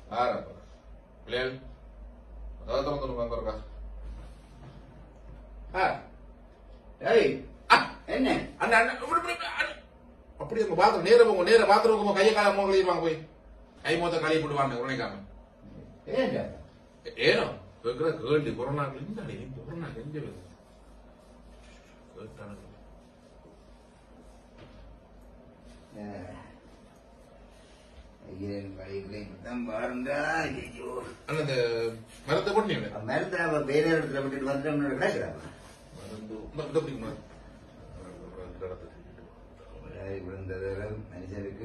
ஆரப்பா பிள்ளைகள் அதாவது திறந்து வந்துருக்கா என்ன அப்படி உங்க பாத்திரம் நேர போங்க நேர பாத்திரம் கையை கால மோக கழிவாங்க போய் கை மொத்த கழிவு போடுவாங்க உரைக்காம ஏனோ கேட்கிற கேள்வி கொரோனா கொரோனா கெஞ்ச அந்த மரத்தை போட்டு மரத்தை வேற இடத்துல விட்டுட்டு வந்து கிடைக்கிறாங்க மனுஷனுக்கு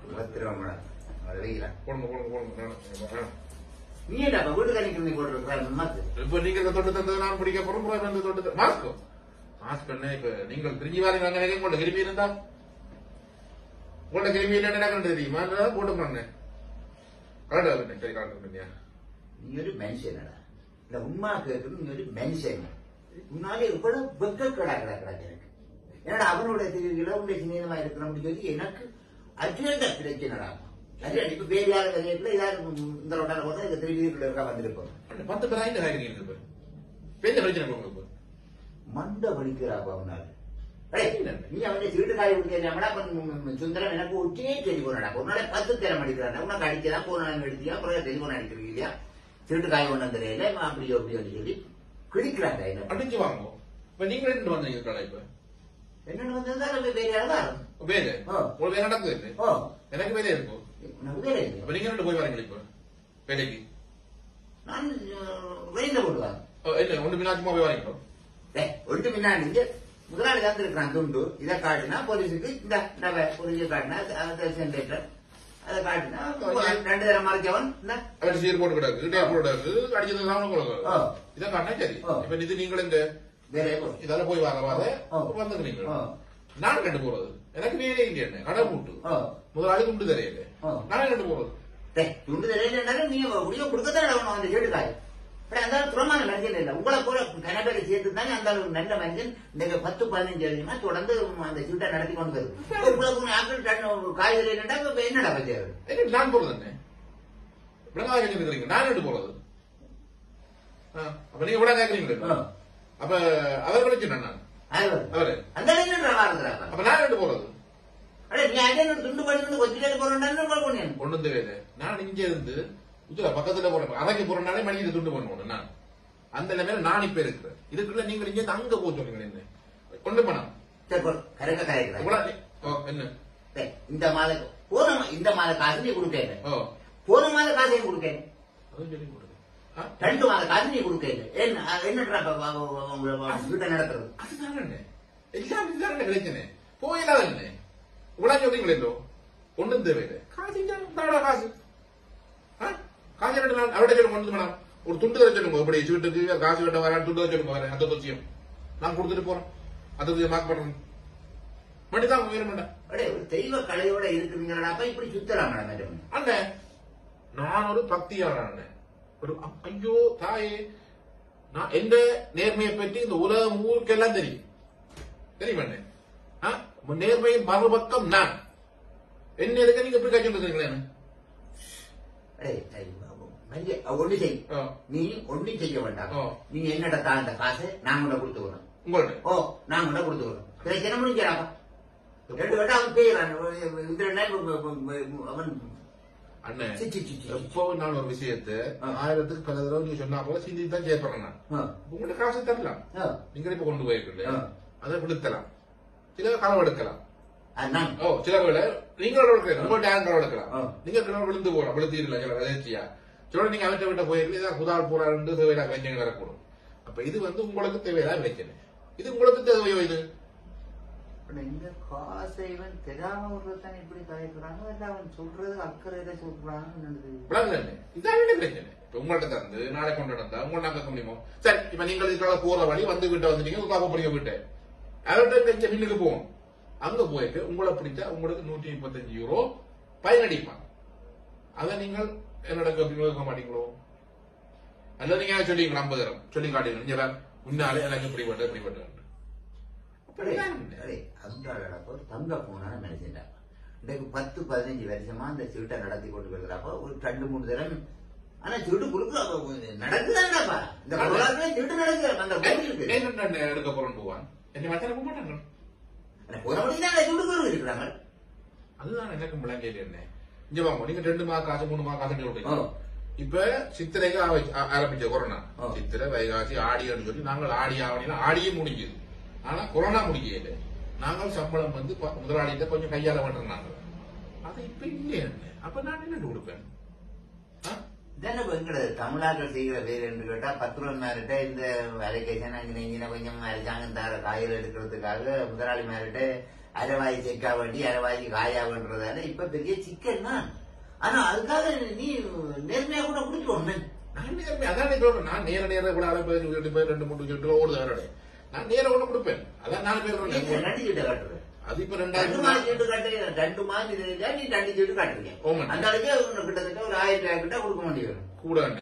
நீ என்ன வீட்டு கணிக்கிறீங்க போட்டு இப்ப நீங்க தொட்டு தந்தது நான் பிடிக்க போறோம் தொட்டு மாஸ்க் மாஸ்க் இப்ப நீங்கள் திரும்பி வாங்க கொண்ட கிருமி இருந்தா கொண்ட கிருமி என்ன தெரியுமா போட்டு பண்ணேன் சரி காட்டுறேன் நீ ஒரு மனுஷனடா இந்த உண்மை கேட்கறது நீ ஒரு மனுஷன் முன்னாலே இவ்வளவு வெக்க கிடக்கு எனக்கு ஏன்னா அவனோட திருவிழா உள்ள சின்னமா இருக்கணும்னு சொல்லி எனக்கு அஜெண்டா கிடைக்கணடா இப்ப வேற யாரும் கதையில ஏதாவது இந்த ரோட்டால போட்டா இந்த திருவிழா இருக்கா வந்திருப்போம் 10 பேர் ஆயிட்டு ஆகிருக்கு பெரிய பிரச்சனை உங்களுக்கு மண்டை வலிக்கிறாப்பா அவனால நீ அவனை சீட்டு காய் விடுக்கிறா சுந்தரம் எனக்கு ஒற்றே டெலிபோன் ஒரு நாளை 10 திறம் அடிக்கிறான் உனக்கு அடிக்கலாம் போன எடுத்தியா அப்புறம் டெலிபோன் அடிக்கிறீங்க இல்லையா சீட்டு காய் கொண்டு தெரியல அப்படியோ அப்படியோன்னு சொல்லி கிழிக்கிறாங்க அடிச்சு வாங்குவோம் இப்ப நீங்க ரெண்டு வந்தீங்க இப்ப என்னன்னு வந்தா வேற யாரும் வேறு ஒரு வேற நடக்குது எனக்கு வேலையா இருக்கும் அப்ப நீங்க ரெண்டு போய் வரீங்க இப்ப வேலைக்கு நான் வெளியில போடுவாங்க இல்ல ஒன்று பின்னாச்சுமா போய் வரீங்களோ ஒன்று பின்னாடி முதலாளி தான் இருக்கிறான் துண்டு இதை காட்டினா போலீஸுக்கு இந்த போலீஸை காட்டினா சென்டர் அதை காட்டினா 2 தரம் மறைச்சவன் சீர் போட்டு கிடக்கு அடிச்சது இதை காட்டினா சரி இப்ப இது நீங்கள் இந்த இதெல்லாம் போய் வாங்க வந்துக்கிறீங்க நான் கண்டு போறது எனக்கு வேலையே இல்லையா கடை போட்டு முதலாளி துண்டு தெரியல நான் கண்டு போறது துண்டு தெரியல நீங்க முடிய கொடுக்கத்தான் அந்த கேட்டுக்காய் அந்த துறமான மனுஷன் இல்லை உங்களை போல கனபேரை சேர்த்து தானே அந்த நல்ல மனுஷன் நீங்க 10-15 எழுதினா தொடர்ந்து அந்த சீட்டை நடத்தி கொண்டு வருது உங்களுக்கு ஆக்கள் காய்கறி என்னடா பச்சை நான் போறது என்ன விளங்காய் இருக்கிறீங்க நான் எடுத்து போறது அப்ப நீங்க விட கேட்கறீங்களா அப்ப அவர் விளைச்சு அவரு அந்த அப்ப நான் எடுத்து போறது துண்டு பண்ணி கொச்சிட்டு போறேன் கொண்டு வந்து வேலை நான் இங்க இருந்து பக்கத்துல போறேன் அரைக்கு போறனாலே மணிக்கு துண்டு பண்ணுவோம் நான் அந்த நிலைமையில நான் இப்ப இருக்கிறேன் இதுக்குள்ள நீங்க இங்க அங்க போக சொல்றீங்க என்ன கொண்டு போனா என்ன இந்த மாத இந்த மாத காசு நீ கொடுக்க போன மாத காசையும் கொடுக்க 2 மாத காசு நீ கொடுக்க என்ன நடத்துறது அதுதான் எல்லாம் கிடைச்சனே போயிடாத என்ன இவ்வளவு சொல்றீங்களோ ஒண்ணும் தேவையில்லை காசு காசு காசு அவர்கிட்ட சொல்லுங்க ஒன்று மேடம் ஒரு துண்டு தர சொல்லுங்க இப்படி சீட்டுக்கு காசு கட்ட வரேன் துண்டு தர சொல்லுங்க வரேன் அந்த தொச்சியம் நான் கொடுத்துட்டு போறேன் அது மார்க் பண்றேன் மணிதான் வேற மாட்டேன் தெய்வ கலையோட இருக்குறீங்களாப்பா இப்படி சுத்தலாம் அண்ணே நான் ஒரு பக்தியாளர் அண்ணே ஒரு ஐயோ தாயே நான் எந்த நேர்மையை பற்றி இந்த உலகம் ஊருக்கெல்லாம் தெரியும் தெரியுமா அண்ணே நேர்மையின் மறுபக்கம் நான் என்ன இருக்க நீங்க எப்படி கட்சி இருக்கீங்களே ஒண்ணு செய் நீ ஒண்ணு செய்ய வேண்டாம் நீ என்னடா அந்த காசு நான் கூட கொடுத்து வரும் உங்களோட நான் கூட கொடுத்து வரும் பிரச்சனை முடிஞ்சாப்பா 2 கட்டம் அவன் செய்யறான் அவன் அண்ணன் எப்போ நான் ஒரு விஷயத்தை 1000க்கு பல தடவை நீங்க சொன்னா போல சிந்தி தான் செய்யப்படுறேன் நான் உங்கள்ட்ட காசு தரலாம் நீங்க இப்ப கொண்டு போயிருக்கீங்க அதை விடுத்தலாம் சில களவு எடுக்கலாம் சில வேலை நீங்களோட எடுக்கலாம் உங்கள்ட்ட யாரும் களவு எடுக்கலாம் நீங்க கிணறு விழுந்து போறோம் விழுத்தீரலாம் சில எதிர்ச்சியா சில நீங்க அவற்றை விட்ட போயிருக்கீங்க குதால் போறா தேவையில்லா பிரச்சனை வரக்கூடும் அப்ப இது உங்களுக்கு தேவையில்லா பிரச்சனை இது உங்களுக்கு தேவையோ இது இந்த காசை இவன் தெரியாம விடுறதான் இப்படி கலைக்கிறாங்க அவன் சொல்றது அக்கறையில சொல்றாங்க இதான் பிரச்சனை இப்ப உங்கள்ட்ட தந்து நாளை கொண்டு நடந்தா உங்களை நான் கேட்க முடியுமோ சரி இப்ப நீங்கள் இதுக்காக போற வழி வந்து விட்டு வந்துட்டீங்க உங்க படிக்க விட்டு அவர்கிட்ட கொஞ்சம் பின்னுக்கு போவோம் அங்க போயிட்டு உங்களை பிடிச்சா உங்களுக்கு 135 யூரோ பயனடிப்பாங்க அதை நீங்கள் என்னோட கேட்க மாட்டீங்களோ அல்ல நீங்க சொல்லிங்களா 50 தரம் சொல்லி காட்டீங்க முன்னாலே எனக்கு இப்படிப்பட்ட தங்க போனா நினைச்சிட்டா இன்றைக்கு 10-15 வருஷமா அந்த சீட்டை நடத்தி கொண்டு வருகிறப்ப ஒரு 2-3 தரம் ஆனா சீட்டு கொடுக்க நடக்குதாங்கப்பா இந்த பொருளாதார சீட்டு நடக்குது அந்த கோயிலுக்கு எடுக்க போறோம் போவான் என்ன மாத்திரம் போக மாட்டாங்க போறபடிதான் சீட்டு இருக்கிறாங்க. அதுதான் எனக்கு முழங்கையில் என்ன இங்க வாங்க நீங்க 2 மாத காசு 3 மாத காசு சொல்றீங்க. இப்ப சித்திரைக்கு ஆரம்பிச்ச கொரோனா சித்திரை வைகாசி ஆடியோன்னு சொல்லி நாங்கள் ஆடி ஆவணினா ஆடியே முடிஞ்சது. ஆனா கொரோனா முடியல. நாங்கள் சம்பளம் வந்து முதலாளிகிட்ட கொஞ்சம் கையாள மாட்டோம் நாங்கள். அது இப்ப இல்லையா அப்ப நான் என்ன கொடுப்பேன்? எங்களது தமிழ்நாட்டில் செய்கிற வேறு என்று கேட்டா 10 ரூபாய் மேரிட்ட இந்த அலைகேஷன் அங்கே கொஞ்சம் அரசாங்கம் தர காய்கள் எடுக்கிறதுக்காக முதலாளி மேரிட்ட அரைவாய் செக்கா வேண்டி அரைவாய்க்கு காயாவன்றதால இப்ப பெரிய சிக்கன் தான். ஆனா அதுக்காக நீ நேர்மையா கூட கொடுத்துருவோம். நான் நேர்மையா அதான் சொல்றேன். நான் நேர கூட 2 3 ஓடுது நான் நேர ஒண்ணு கொடுப்பேன். அதான் 4 பேர் நட்டி சீட்டை காட்டுறேன். அது இப்ப 2 மாதம் சீட்டு காட்டுறீங்க 2 மாதம் நீ 2 சீட்டு காட்டுறீங்க. அந்த அளவுக்கு கிட்டத்தட்ட ஒரு 1000 ரூபாய் கிட்ட கொடுக்க வேண்டிய வரும் கூட